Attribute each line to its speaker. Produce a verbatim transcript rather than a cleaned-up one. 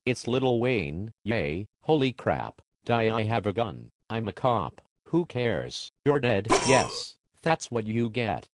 Speaker 1: It's Lil Wayne. Yay, holy crap. Die, I have a gun. I'm a cop. Who cares? You're dead. Yes, that's what you get.